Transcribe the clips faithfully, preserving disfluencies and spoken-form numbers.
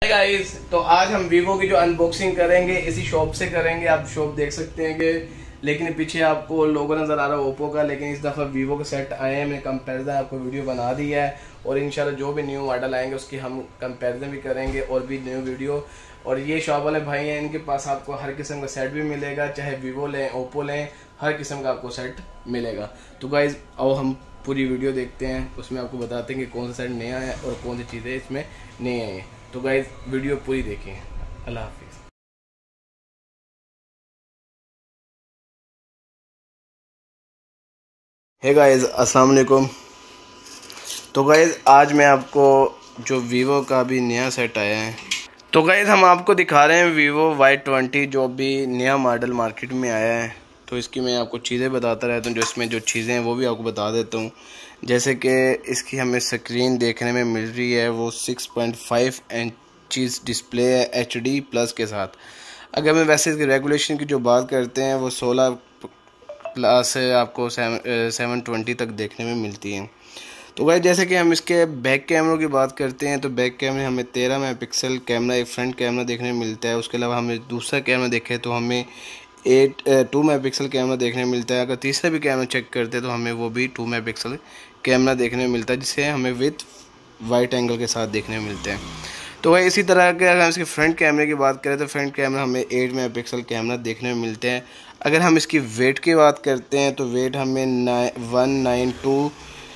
Guys, तो आज हम वीवो की जो अनबॉक्सिंग करेंगे इसी शॉप से करेंगे। आप शॉप देख सकते हैं कि लेकिन पीछे आपको लोगो नज़र आ रहा है ओप्पो का, लेकिन इस दफ़ा वीवो के सेट आए हैं। मैंने कंपैरिजन आपको वीडियो बना दिया है और इंशाल्लाह जो भी न्यू मॉडल आएंगे उसकी हम कंपैरिजन भी करेंगे और भी न्यू वीडियो। और ये शॉप वाले भाई हैं, इनके पास आपको हर किस्म का सेट भी मिलेगा, चाहे वीवो लें ओप्पो लें, हर किस्म का आपको सेट मिलेगा। तो गाइज आओ हम पूरी वीडियो देखते हैं, उसमें आपको बताते हैं कि कौन सा सेट नया है और कौन सी चीज़ें इसमें नई आई हैं। तो गाइज वीडियो पूरी देखें। अल्लाह हाफिज़। हे गाइज अस्सलाम वालेकुम। तो गाइज आज मैं आपको जो वीवो का भी नया सेट आया है, तो गाइज हम आपको दिखा रहे हैं वीवो वाई ट्वेंटी जो भी नया मॉडल मार्केट में आया है। तो इसकी मैं आपको चीज़ें बताता रहता हूँ, जो इसमें जो चीज़ें हैं वो भी आपको बता देता हूँ। जैसे कि इसकी हमें स्क्रीन देखने में मिल रही है वो six point five inches display है एच डी प्लस के साथ। अगर मैं वैसे इसकी रेगुलेशन की जो बात करते हैं वो सोलह प्लस आपको सेवन सेवन ट्वेंटी तक देखने में मिलती हैं। तो भाई जैसे कि हम इसके बैक कैमरों की बात करते हैं तो बैक कैमरे हमें तेरह मेगापिक्सल कैमरा एक फ्रंट कैमरा देखने में मिलता है। उसके अलावा हमें दूसरा कैमरा देखें तो हमें एट टू मेगापिक्सल कैमरा देखने में मिलता है। अगर तीसरा भी कैमरा चेक करते हैं तो हमें वो भी टू मेगापिक्सल कैमरा देखने में मिलता है, जिसे हमें विथ वाइट एंगल के साथ देखने में मिलते हैं। तो वही इसी तरह के अगर हम इसके फ्रंट कैमरे की बात करें तो फ्रंट कैमरा हमें एट मेगापिक्सल कैमरा देखने में मिलते हैं। अगर हम इसकी वेट की बात करते हैं तो वेट हमें वन नाइन टू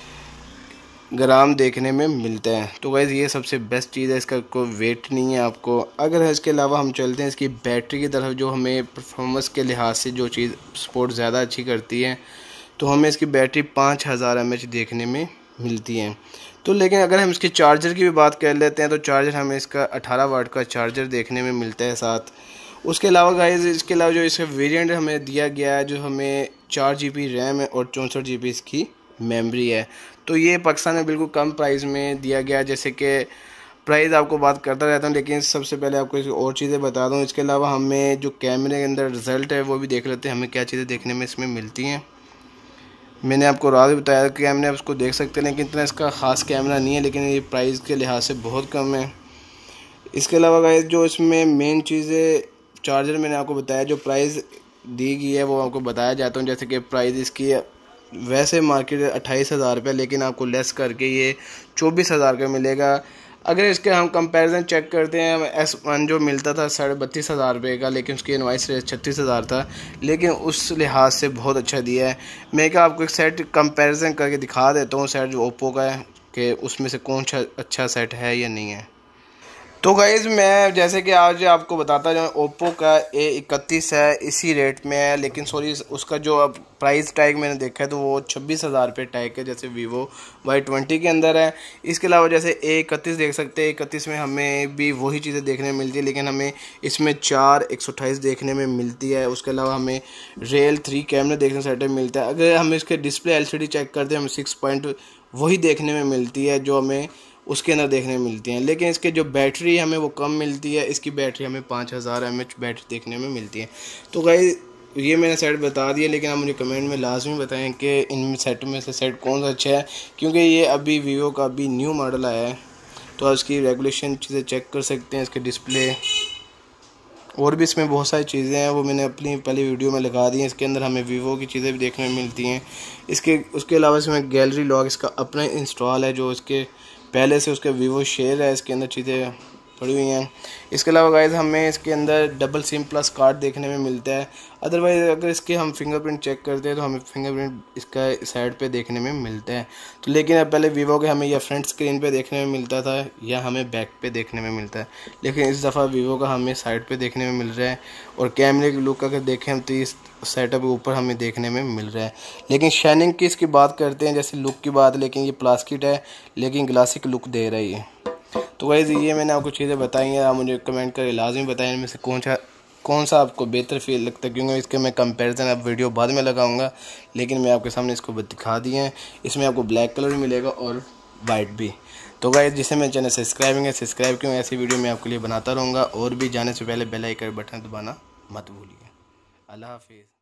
ग्राम देखने में मिलता है। तो गाइस ये सबसे बेस्ट चीज़ है, इसका कोई वेट नहीं है आपको। अगर इसके अलावा हम चलते हैं इसकी बैटरी की तरफ, जो हमें परफॉर्मेंस के लिहाज से जो चीज़ सपोर्ट ज़्यादा अच्छी करती है, तो हमें इसकी बैटरी पाँच हज़ार एम एच देखने में मिलती है। तो लेकिन अगर हम इसके चार्जर की भी बात कर लेते हैं तो चार्जर हमें इसका अठारह वाट का चार्जर देखने में मिलता है साथ। उसके अलावा गाइस इसके अलावा जो इसका वेरिएंट हमें दिया गया है, जो हमें चार जी बी रैम है और चौंसठ जी बी इसकी मेमोरी है। तो ये पाकिस्तान में बिल्कुल कम प्राइस में दिया गया है। जैसे कि प्राइस आपको बात करता रहता हूँ, लेकिन सबसे पहले आपको इसकी और चीज़ें बता दूँ। इसके अलावा हमें जो कैमरे के अंदर रिज़ल्ट है वो भी देख लेते हैं, हमें क्या चीज़ें देखने में इसमें मिलती हैं। मैंने आपको रात भी बताया कि कैमरे आप उसको देख सकते हैं, लेकिन इतना इसका ख़ास कैमरा नहीं है, लेकिन ये प्राइस के लिहाज से बहुत कम है। इसके अलावा गाइस जो इसमें मेन चीज़ें चार्जर मैंने आपको बताया, जो प्राइस दी गई है वो आपको बताया जाता हूँ। जैसे कि प्राइस इसकी वैसे मार्केट अट्ठाईस हज़ार रुपये, लेकिन आपको लेस करके ये चौबीस हज़ार का मिलेगा। अगर इसके हम कंपैरिजन चेक करते हैं, एस वन जो मिलता था साढ़े बत्तीस हज़ार रुपये का, लेकिन उसकी इनवाइस रेट छत्तीस हज़ार था, लेकिन उस लिहाज से बहुत अच्छा दिया है। मैं क्या आपको एक सेट कंपैरिजन करके दिखा देता हूँ, सेट जो ओप्पो का है, कि उसमें से कौन सा अच्छा सेट है या नहीं है। तो गाइज़ मैं जैसे कि आज आपको बताता जाऊँ, ओप्पो का ए इकतीस है, इसी रेट में है, लेकिन सॉरी उसका जो अब प्राइस टैग मैंने देखा है तो वो छब्बीस हज़ार रुपये टैग है, जैसे वीवो वाई ट्वेंटी के अंदर है। इसके अलावा जैसे ए इकतीस देख सकते हैं, इकतीस में हमें भी वही चीज़ें देखने में मिलती है, लेकिन हमें इसमें चार एक सौ अट्ठाईस देखने में मिलती है। उसके अलावा हमें रियल थ्री कैमरा देखने सेट मिलता है। अगर हम इसके display L C D check करते हैं, हमें सिक्स पॉइंट वही देखने में मिलती है जो हमें उसके अंदर देखने में मिलती हैं। लेकिन इसके जो बैटरी हमें वो कम मिलती है, इसकी बैटरी हमें पाँच हज़ार एम एच बैटरी देखने में मिलती है। तो गाइस ये मैंने सेट बता दिया, लेकिन आप मुझे कमेंट में लाजमी बताएं कि इन सेट में से सेट कौन सा अच्छा है, क्योंकि ये अभी वीवो का अभी न्यू मॉडल आया है। तो आज की रेगुलेशन चीज़ें चेक कर सकते हैं, इसके डिस्प्ले और भी इसमें बहुत सारी चीज़ें हैं, वो मैंने अपनी पहली वीडियो में लगा दी हैं। इसके अंदर हमें वीवो की चीज़ें भी देखने में मिलती हैं। इसके उसके अलावा इसमें गैलरी लॉक इसका अपना इंस्टॉल है, जो इसके पहले से उसके वीवो शेयर है, इसके अंदर चीज़ें पड़ी हुई हैं। इसके अलावा गाइस हमें इसके अंदर डबल सिम प्लस कार्ड देखने में मिलता है। अदरवाइज़ अगर इसके हम फिंगरप्रिंट चेक करते हैं तो हमें फिंगरप्रिंट इसका साइड पे देखने में मिलता है। तो लेकिन अब पहले वीवो के हमें या फ्रंट स्क्रीन पे देखने में मिलता था या हमें बैक पे देखने में मिलता है, लेकिन इस दफ़ा वीवो का हमें साइड पे देखने में मिल रहा है। और कैमरे की लुक अगर देखें हम तो इस सेटअप ऊपर हमें देखने में मिल रहा है। लेकिन शाइनिंग की इसकी बात करते हैं, जैसे लुक की बात, लेकिन ये प्लास्टिक है, लेकिन ग्लासी की लुक दे रही है। तो गाइस ये मैंने आपको चीज़ें बताई हैं, आप मुझे कमेंट करके लाजमी बताएं इनमें से कौन सा कौन सा आपको बेहतर फील लगता है, क्योंकि इसके मैं कंपैरिजन अब वीडियो बाद में लगाऊंगा, लेकिन मैं आपके सामने इसको दिखा दिए हैं। इसमें आपको ब्लैक कलर भी मिलेगा और वाइट भी। तो गाइस जिसे मेरे चैनल सब्सक्राइब है सब्सक्राइब क्यों, ऐसी वीडियो मैं आपके लिए बनाता रहूँगा। और भी जाने से पहले बेल आइकन बटन दबाना मत भूलिए। अल्लाह हाफिज़।